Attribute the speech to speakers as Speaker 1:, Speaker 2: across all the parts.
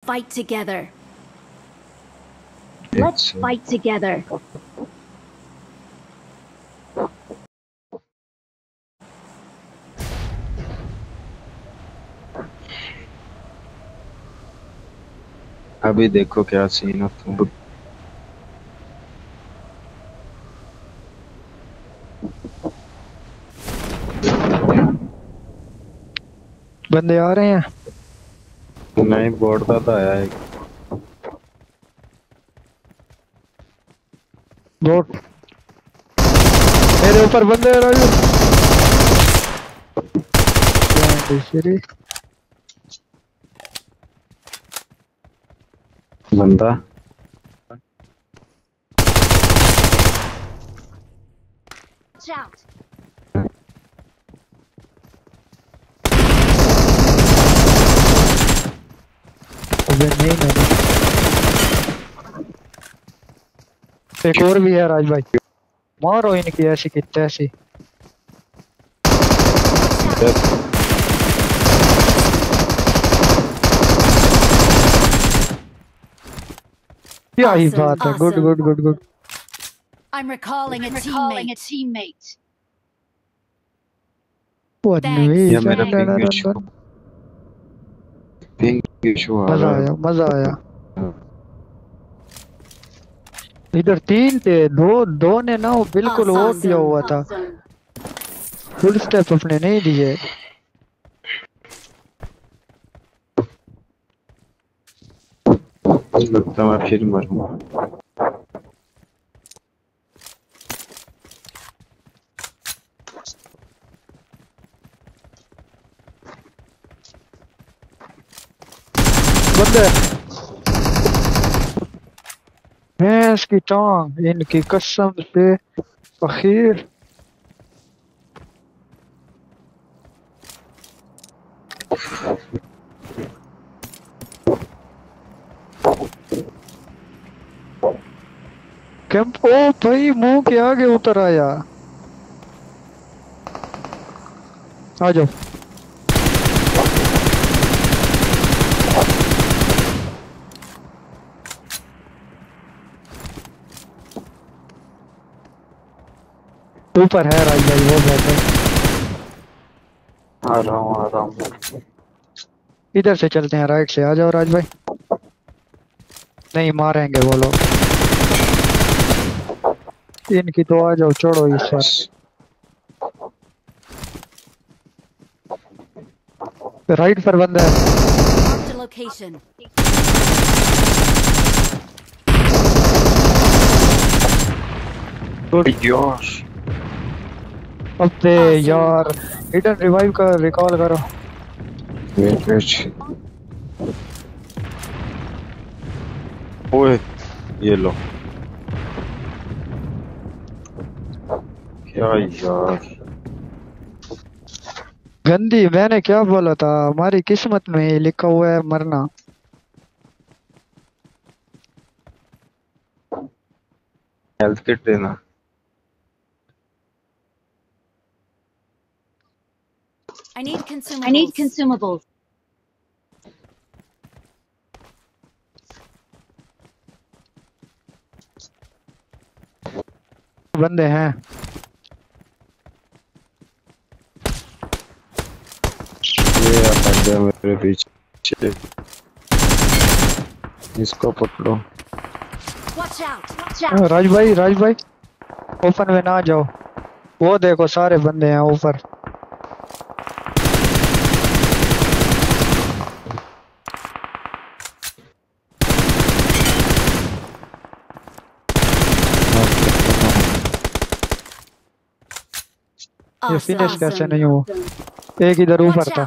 Speaker 1: fight together. Let's fight together.
Speaker 2: अभी देखो क्या सीन है तुम।
Speaker 3: बंदे आ रहे हैं।
Speaker 2: नहीं बोर्ड का तो आया है।
Speaker 3: बोट मेरे ऊपर बंदे हैं राजू।
Speaker 2: बंदा
Speaker 1: Watch out.
Speaker 3: नहीं एक और भी है राज भाई, मारो इनकी ऐसी की तैसी। क्या ही बात है। Good good good good.
Speaker 1: I'm recalling a teammate.
Speaker 2: ये मेरा पिंक इशू आ
Speaker 3: मजा
Speaker 2: रहा है।
Speaker 3: आया मजा आया। इधर तीन थे, दो ने ना वो बिल्कुल वो किया हुआ था, फुल स्टेप अपने नहीं दिए।
Speaker 2: लगता मैं फिर मरूंगा।
Speaker 3: बंदे भैंस की टांग, इनकी कसम से आखिर। कैंप ओ भाई मुंह के आगे उतर आया। आ जाओ। ऊपर है राज भाई, वो बैठे।
Speaker 2: आ रहा हूँ।
Speaker 3: इधर से चलते हैं, राइट से आ जाओ राज भाई। नहीं मारेंगे वो लोग इनकी, तो आ जाओ छोड़ो इस पर। राइट पर बंदा है। अबे यार हिडन रिवाइव का रिकॉल करो।
Speaker 2: ओए ये लो। क्या यार
Speaker 3: गंदी, मैंने क्या बोला था, हमारी किस्मत में ही लिखा हुआ है मरना।
Speaker 2: हेल्थ किट देना।
Speaker 1: I need consumables.
Speaker 3: बंदे हैं।
Speaker 2: ये आ मेरे पीछे, इसको पकड़ो।
Speaker 3: राज भाई ओपन में ना जाओ, वो देखो सारे बंदे हैं ऊपर। ये फिनिश कैसे नहीं हो, एक इधर ऊपर था।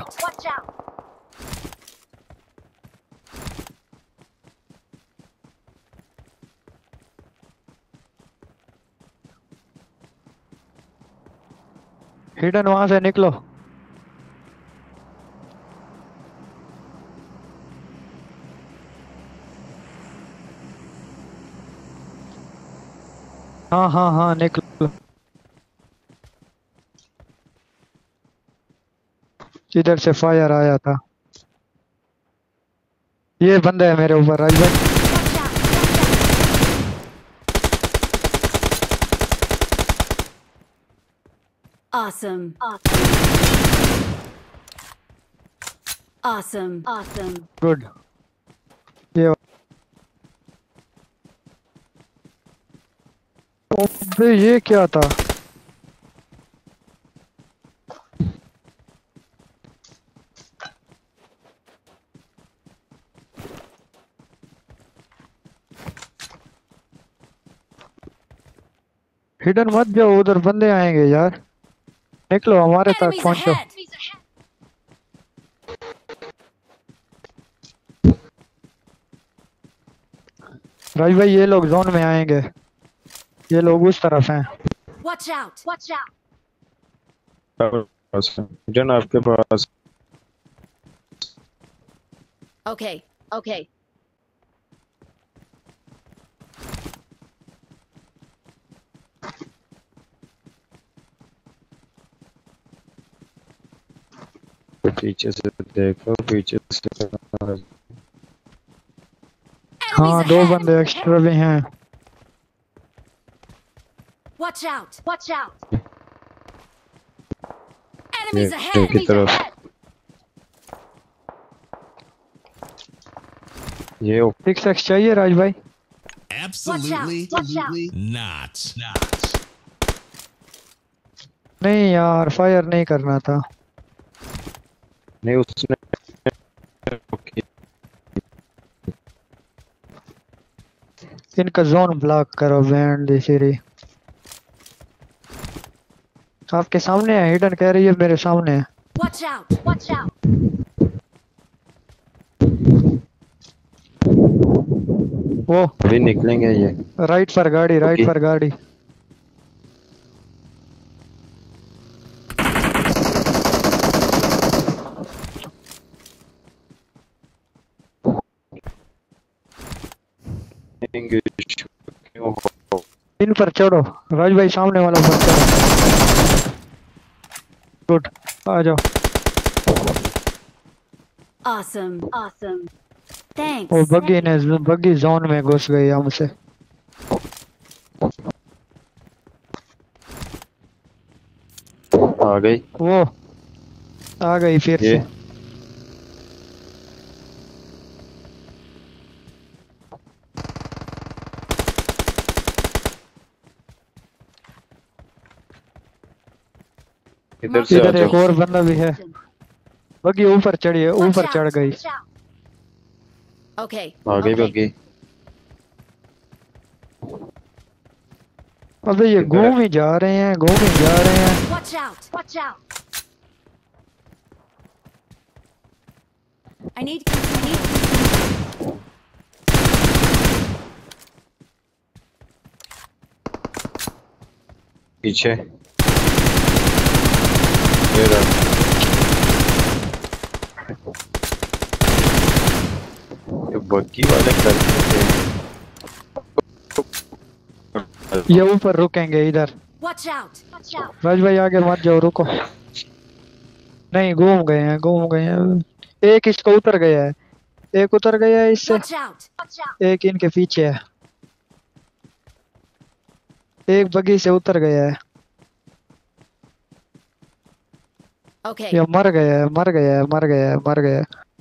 Speaker 3: हिडन वहां से निकलो। हाँ निकलो। इधर से फायर आया था। ये बंदा है मेरे ऊपर राज भाई।
Speaker 1: Awesome. Awesome.
Speaker 3: गुड। ये अबे ये क्या था? हिडन मत जाओ, उधर बंदे आएंगे यार। निकलो हमारे तक
Speaker 1: Enemies
Speaker 3: पहुंचो।
Speaker 1: ahead.
Speaker 3: राज भाई ये लोग जोन में आएंगे, ये लोग उस तरफ हैं।
Speaker 1: Watch out.
Speaker 2: जन आपके पास
Speaker 1: Okay.
Speaker 2: पीछे से देखो, पीछे से।
Speaker 1: Enemies
Speaker 3: हाँ दो
Speaker 1: ahead.
Speaker 3: बंदे एक्स्ट्रा भी हैं।
Speaker 1: Watch out.
Speaker 2: ये
Speaker 1: Enemies
Speaker 2: की
Speaker 1: ahead.
Speaker 2: तरफ ये
Speaker 3: 6x चाहिए राज भाई?
Speaker 4: Absolutely
Speaker 1: Watch out.
Speaker 4: not.
Speaker 3: नहीं यार, फायर नहीं करना था।
Speaker 2: नहीं उसने
Speaker 3: इनका जोन ब्लॉक करो बैंड सीरी। आपके सामने है, हिडन कह रही है मेरे सामने है।
Speaker 1: Watch out.
Speaker 3: वो
Speaker 2: अभी निकलेंगे ये।
Speaker 3: राइट पर गाड़ी, राइट
Speaker 2: ओके।
Speaker 3: पर गाड़ी।
Speaker 2: क्यों हो?
Speaker 3: इन पर चढ़ो राज भाई, सामने वाला पर चढ़ो। गुड, आ जाओ।
Speaker 1: Awesome. Thanks.
Speaker 3: वो बग्गी जोन में घुस गई हमसे।
Speaker 2: आ गई
Speaker 3: वो आ गई फिर
Speaker 2: ये।
Speaker 3: से।
Speaker 2: इधर से आ
Speaker 3: इधर एक
Speaker 2: जाओ।
Speaker 3: और बंदा भी है। बग्गी ऊपर चढ़ी है,
Speaker 1: Watch
Speaker 3: ऊपर
Speaker 1: out.
Speaker 3: चढ़ गई।
Speaker 1: Okay.
Speaker 2: आ गई बग्गी।
Speaker 3: अबे ये
Speaker 2: किधर है?
Speaker 3: घूम ही जा रहे हैं, घूम ही जा रहे हैं।
Speaker 1: Watch out. I need.
Speaker 2: पीछे ये रहा। ये बग्गी वाले करते हैं।
Speaker 3: ये ऊपर रुकेंगे इधर।
Speaker 1: Watch out.
Speaker 3: राज भाई आगे मत जाओ, रुको। नहीं, घूम गए हैं। एक इसको उतर गया है, एक उतर गया है इससे।
Speaker 1: Watch out.
Speaker 3: एक इनके पीछे है, एक बग्गी से उतर गया है।
Speaker 1: Okay.
Speaker 3: ये मर गया है।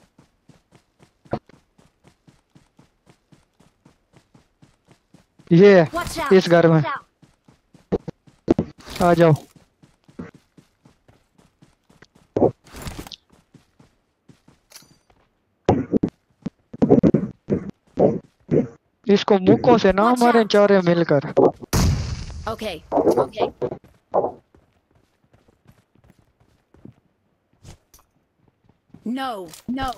Speaker 3: ये है,
Speaker 1: Watch out.
Speaker 3: इस घर में। आ जाओ। इसको मुक्कों से ना मारे चारे मिलकर।
Speaker 1: Okay. No.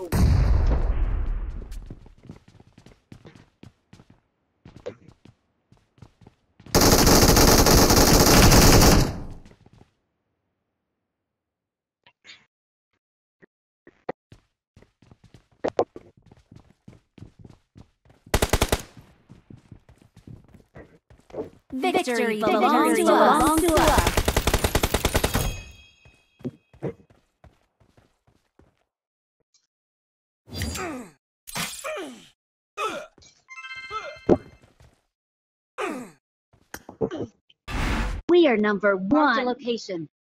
Speaker 1: Victory belongs to us. We are number one. Location.